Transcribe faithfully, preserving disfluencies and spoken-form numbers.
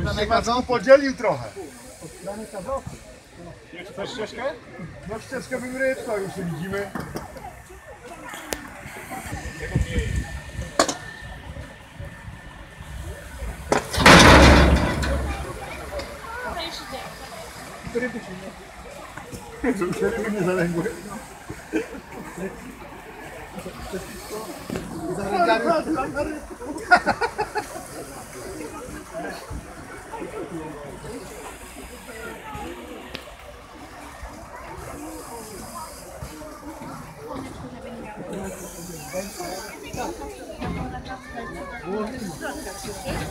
się Macku podzielił trochę. Chcesz ścieżkę? No ścieżkę bym rybka, już się widzimy. Ryby się nie... Ryby nie zaległy. Zaległy.